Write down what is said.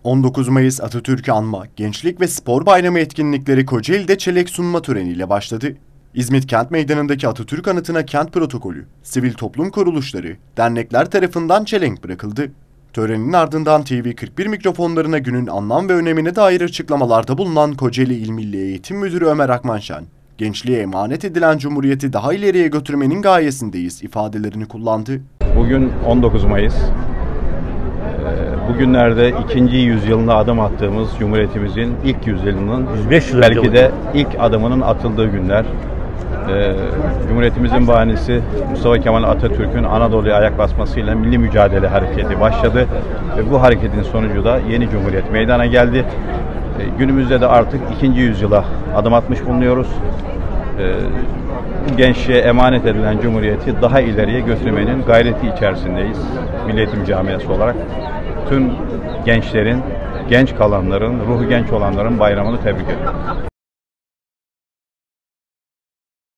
19 Mayıs Atatürk'ü anma, Gençlik ve Spor Bayramı etkinlikleri Kocaeli'de çelenk sunma töreniyle başladı. İzmit Kent Meydanı'ndaki Atatürk Anıtı'na kent protokolü, sivil toplum kuruluşları, dernekler tarafından çelenk bırakıldı. Törenin ardından TV41 mikrofonlarına günün anlam ve önemine dair açıklamalarda bulunan Kocaeli İl Milli Eğitim Müdürü Ömer Akmanşen, gençliğe emanet edilen Cumhuriyeti daha ileriye götürmenin gayesindeyiz ifadelerini kullandı. Bugün 19 Mayıs. Bugünlerde 2. yüzyılına adım attığımız Cumhuriyetimizin ilk yüzyılının belki de ilk adımının atıldığı günler. Cumhuriyetimizin bahanesi Mustafa Kemal Atatürk'ün Anadolu'ya ayak basmasıyla milli mücadele hareketi başladı. Ve bu hareketin sonucu da yeni Cumhuriyet meydana geldi. Günümüzde de artık 2. yüzyıla adım atmış bulunuyoruz. Gençliğe emanet edilen Cumhuriyeti daha ileriye götürmenin gayreti içerisindeyiz. Milli Eğitim Camiası olarak tüm gençlerin, genç kalanların, ruhu genç olanların bayramını tebrik ediyorum.